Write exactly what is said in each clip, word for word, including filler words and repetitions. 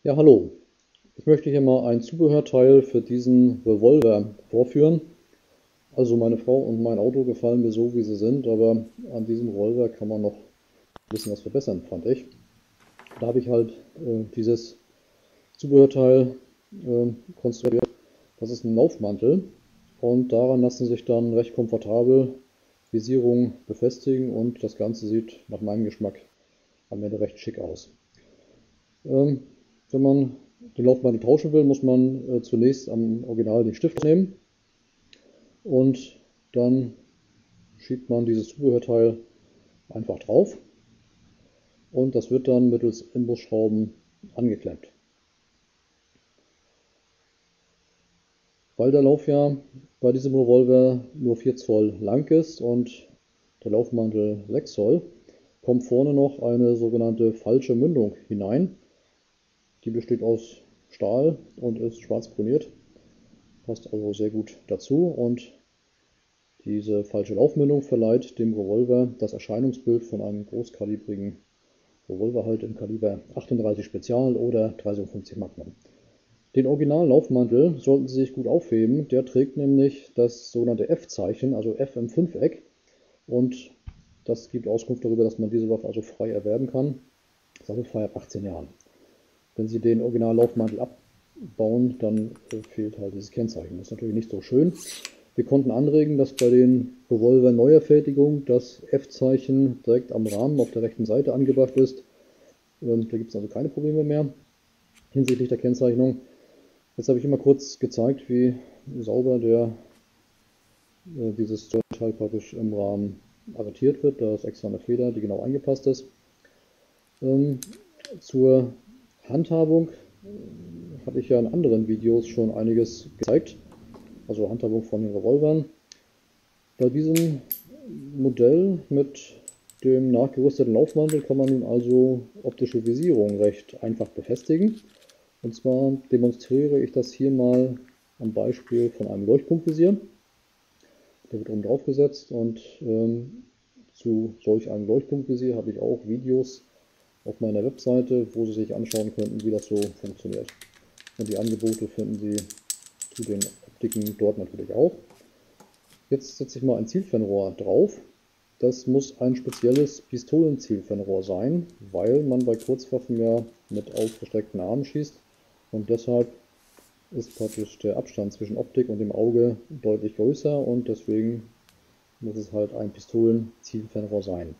Ja, hallo. Ich möchte hier mal ein Zubehörteil für diesen Revolver vorführen. Also meine Frau und mein Auto gefallen mir so, wie sie sind, aber an diesem Revolver kann man noch ein bisschen was verbessern, fand ich. Da habe ich halt äh, dieses Zubehörteil äh, konstruiert. Das ist ein Laufmantel und daran lassen sich dann recht komfortabel Visierungen befestigen und das Ganze sieht nach meinem Geschmack am Ende recht schick aus. Ähm, Wenn man den Laufmantel tauschen will, muss man äh, zunächst am Original den Stift nehmen und dann schiebt man dieses Zubehörteil einfach drauf und das wird dann mittels Imbusschrauben angeklemmt. Weil der Lauf ja bei diesem Revolver nur vier Zoll lang ist und der Laufmantel sechs Zoll, kommt vorne noch eine sogenannte falsche Mündung hinein. Die besteht aus Stahl und ist schwarz poliert, passt also sehr gut dazu und diese falsche Laufmündung verleiht dem Revolver das Erscheinungsbild von einem großkalibrigen Revolver halt im Kaliber achtunddreißig Spezial oder dreihundertfünfzig Magnum. Den Original-Laufmantel sollten Sie sich gut aufheben, der trägt nämlich das sogenannte F-Zeichen, also F im Fünfeck, und das gibt Auskunft darüber, dass man diese Waffe also frei erwerben kann, also frei ab achtzehn Jahren. Wenn Sie den Original-Laufmantel abbauen, dann fehlt halt dieses Kennzeichen. Das ist natürlich nicht so schön. Wir konnten anregen, dass bei den Revolver neuer Fertigung das F-Zeichen direkt am Rahmen auf der rechten Seite angebracht ist. Da gibt es also keine Probleme mehr hinsichtlich der Kennzeichnung. Jetzt habe ich immer kurz gezeigt, wie sauber der, äh, dieses Teil praktisch im Rahmen arretiert wird. Da ist extra eine Feder, die genau eingepasst ist. Ähm, zur Handhabung habe ich ja in anderen Videos schon einiges gezeigt. Also Handhabung von den Revolvern. Bei diesem Modell mit dem nachgerüsteten Laufmantel kann man nun also optische Visierung recht einfach befestigen. Und zwar demonstriere ich das hier mal am Beispiel von einem Leuchtpunktvisier. Der wird oben drauf gesetzt und ähm, zu solch einem Leuchtpunktvisier habe ich auch Videos auf meiner Webseite, wo Sie sich anschauen könnten, wie das so funktioniert. Und die Angebote finden Sie zu den Optiken dort natürlich auch. Jetzt setze ich mal ein Zielfernrohr drauf. Das muss ein spezielles Pistolenzielfernrohr sein, weil man bei Kurzwaffen ja mit ausgestreckten Armen schießt und deshalb ist praktisch der Abstand zwischen Optik und dem Auge deutlich größer und deswegen muss es halt ein Pistolenzielfernrohr sein.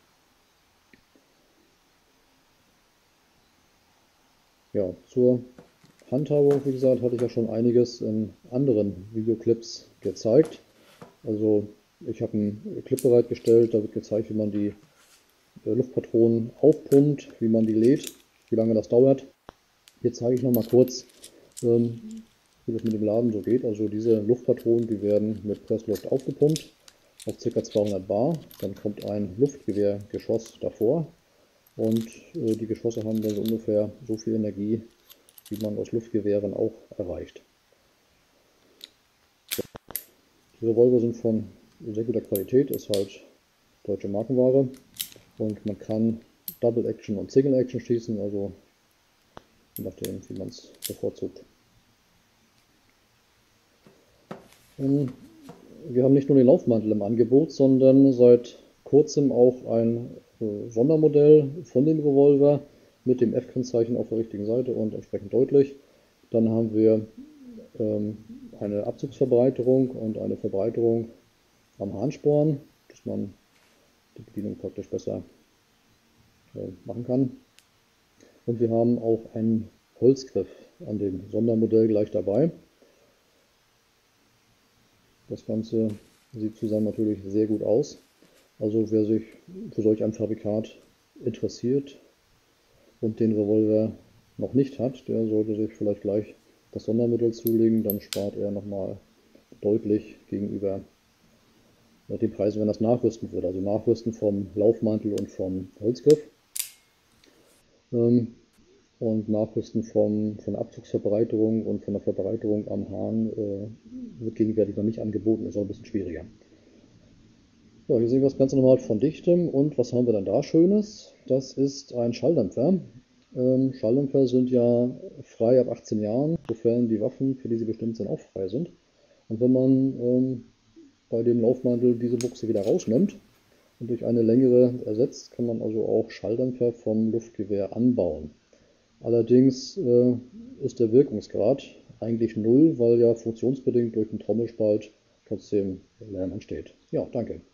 Ja, zur Handhabung, wie gesagt, hatte ich ja schon einiges in anderen Videoclips gezeigt. Also ich habe einen Clip bereitgestellt, da wird gezeigt, wie man die Luftpatronen aufpumpt, wie man die lädt, wie lange das dauert. Hier zeige ich noch mal kurz, ähm, wie das mit dem Laden so geht. Also diese Luftpatronen, die werden mit Pressluft aufgepumpt auf ca. zweihundert Bar. Dann kommt ein Luftgewehrgeschoss davor und äh, die Geschosse haben dann so ungefähr so viel Energie, wie man aus Luftgewehren auch erreicht. Die Revolver sind von sehr guter Qualität, ist halt deutsche Markenware und man kann Double Action und Single Action schießen, also je nachdem, wie man es bevorzugt. Wir haben nicht nur den Laufmantel im Angebot, sondern seit kurzem auch ein äh, Sondermodell von dem Revolver mit dem F-Kennzeichen auf der richtigen Seite und entsprechend deutlich. Dann haben wir ähm, eine Abzugsverbreiterung und eine Verbreiterung am Harnsporn, dass man die Bedienung praktisch besser äh, machen kann. Und wir haben auch einen Holzgriff an dem Sondermodell gleich dabei. Das Ganze sieht zusammen natürlich sehr gut aus. Also wer sich für solch ein Fabrikat interessiert und den Revolver noch nicht hat, der sollte sich vielleicht gleich das Sondermodell zulegen, dann spart er nochmal deutlich gegenüber den Preisen, wenn das nachrüsten würde. Also nachrüsten vom Laufmantel und vom Holzgriff. Ähm, und Nachrüsten vom, von der Abzugsverbreiterung und von der Verbreiterung am Hahn äh, wird gegenwärtig noch nicht angeboten, ist auch ein bisschen schwieriger. Ja, hier sehen wir das Ganze nochmal von Dichtem und was haben wir dann da Schönes? Das ist ein Schalldämpfer Ähm, Schalldämpfer sind ja frei ab achtzehn Jahren, sofern die Waffen, für die sie bestimmt sind, auch frei sind. Und wenn man ähm, bei dem Laufmantel diese Buchse wieder rausnimmt und durch eine längere ersetzt, kann man also auch Schalldämpfer vom Luftgewehr anbauen. Allerdings äh, ist der Wirkungsgrad eigentlich null, weil ja funktionsbedingt durch den Trommelspalt trotzdem Lärm entsteht. Ja, danke.